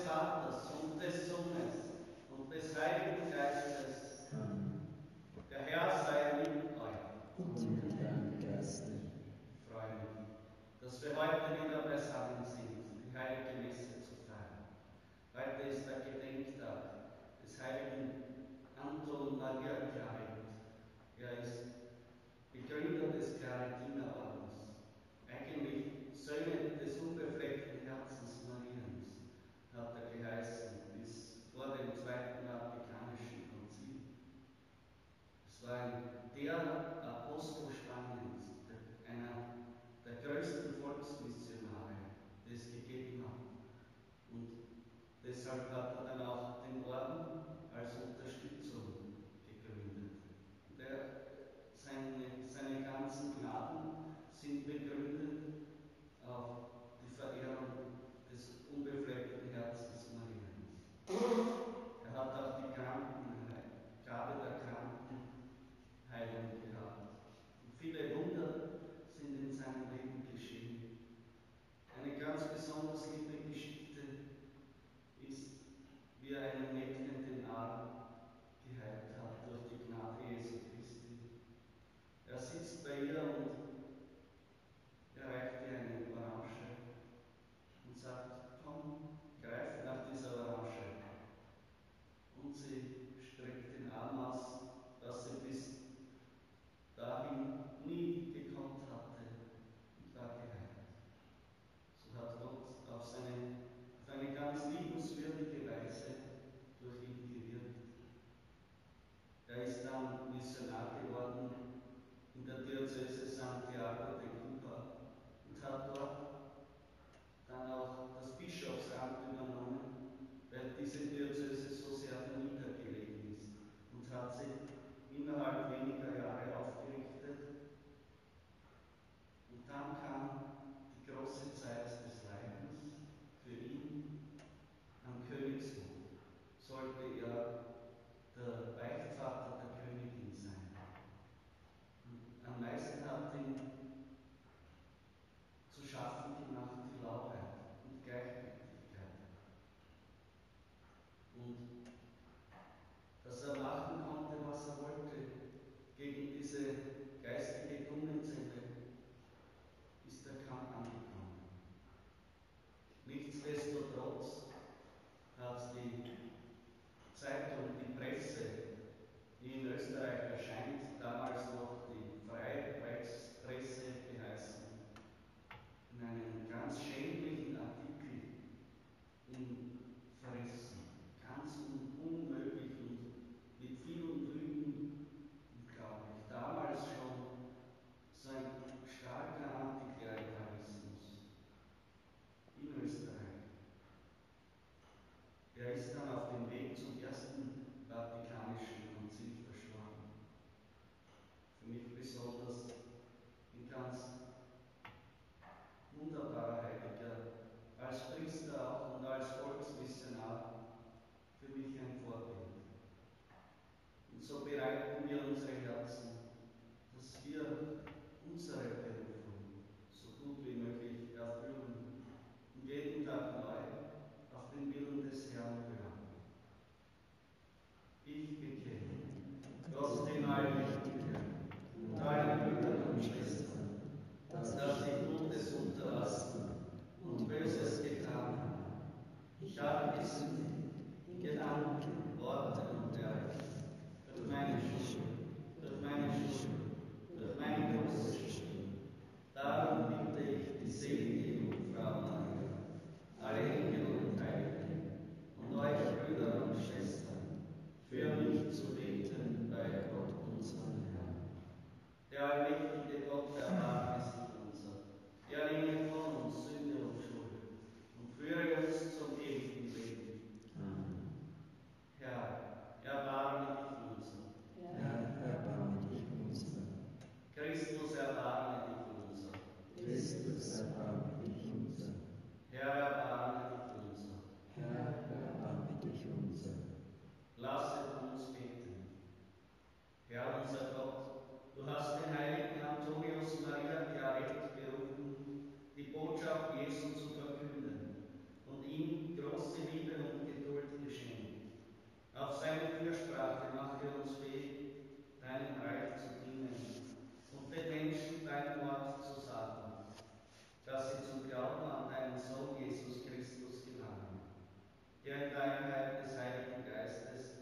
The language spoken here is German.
Vaters und des Sohnes und des Heiligen Geistes. Der Herr sei mit euch. Und mit deinem Geiste. Ich freue mich, dass wir heute wieder beisammen sind, die Heilige Messe zu feiern. Heute ist der Gedenktag des heiligen Anton Maria Claret. Er ist Begründer des Claretinerordens, eigentlich Söhne des unbefleckten Herzens Mariens, hat er geheißen, bis vor dem Zweiten Vatikanischen Konzil. Es war der Apostel Spaniens, einer der größten Volksmissionare, die es gegeben hat. Und deshalb hat er dann auch den Orden als Unterstützung gegründet. Und seine ganzen Gnaden sind begründet auf die Verehrung des unbefleckten Herzens Mariens. Er hat auch die Gabe der Krankenheilung gehabt. Und viele Wunder sind in seinem Leben geschehen. Eine ganz besonders liebe Geschichte ist, wie er einen Mädchen den Arm geheilt hat durch die Gnade Jesu Christi. Er sitzt bei ihr und erreicht ihr eine Orange und sagt: Komm, greif nach dieser Orange. Und sie streckt den Arm aus, was sie bis dahin nie gekonnt hatte, und war geheilt. So hat Gott auf eine ganz liebenswürdige Weise durch ihn gewirkt. Er ist dann Missionar geworden in der Diözese Santiago de Cuba und hat dort dann auch das Bischofsamt übernommen, weil diese Diözese so sehr niedergelegen ist, und hat sie innerhalb weniger Jahre aufgerichtet. Und dann kam die große Zeit des Leidens für ihn am Königshof. Sollte er der Beichtvater der Königin sein. Und am meisten hat ihn zu schaffen gemacht die Lauheit und Gleichgültigkeit. Und dass er machen konnte, was er wollte, gegen diese geistige Gummizelle, ist der Kampf angekommen. Nichtsdestotrotz hat die Zeitung, die Presse, die in Österreich erscheint, damals noch die Freie Presse geheißen, in einem ganz schändlichen Artikel ihn verrissen. Ganz unmöglich und mit vielen Lügen, unglaublich. Damals schon so ein starker Antiklerikalismus in Österreich. Er ist dann auf dem Weg zum Ersten Vatikanischen Konzil verstorben. Für mich besonders ein ganz wunderbarer Heiliger, als Priester auch und als Volksmissionar für mich ein Vorbild. Und so bereiten wir unsere Herzen, dass wir unsere Berufung so gut wie möglich erfüllen und jeden Tag neu auf den Willen des Herrn hören. Ich bekenne Gott den allmächtigen und allen Brüdern und Schwestern, dass ich Gutes unterlassen und Böses getan habe. Ich habe gesündigt in Gedanken, Worten und Werken, durch meine Schuld, durch meine sie zum Glauben an deinen Sohn Jesus Christus gelangen, der in der Einheit des Heiligen Geistes